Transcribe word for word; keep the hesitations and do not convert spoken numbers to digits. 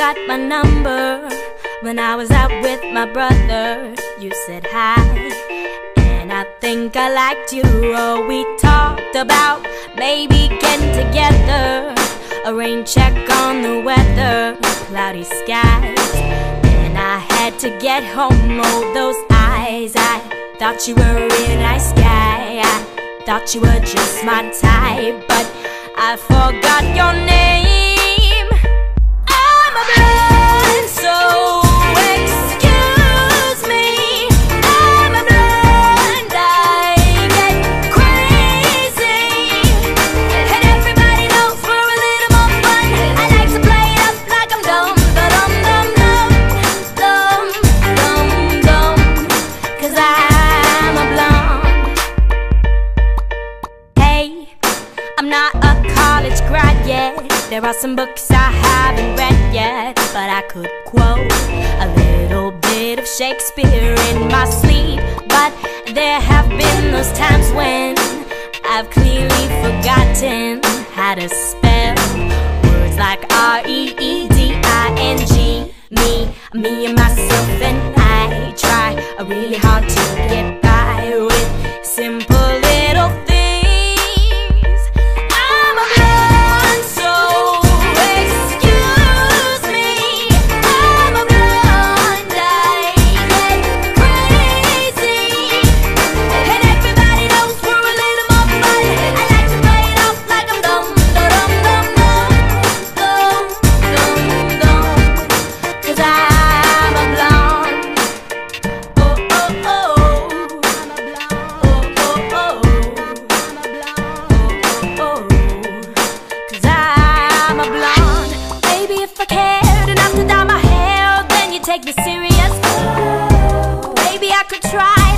got my number when I was out with my brother. You said hi, and I think I liked you. Oh, we talked about maybe getting together, a rain check on the weather, cloudy skies, and I had to get home. Oh, those eyes, I thought you were a real nice guy. I thought you were just my type, but I forgot your name. I'm a blind soul, excuse me. I'm a blind, I get crazy, and everybody knows for a little more fun, I like to play it up like I'm dumb, dum dum dum, dum dum dum, 'cause I'm a blonde. Hey, I'm not a college grad yet. There are some books I haven't read yet, but I could quote a little bit of Shakespeare in my sleep. But there have been those times when I've clearly forgotten how to spell words like R E E D I N G. Me, me and myself and I try really hard to get by with simple little things. Take me serious. Maybe I could try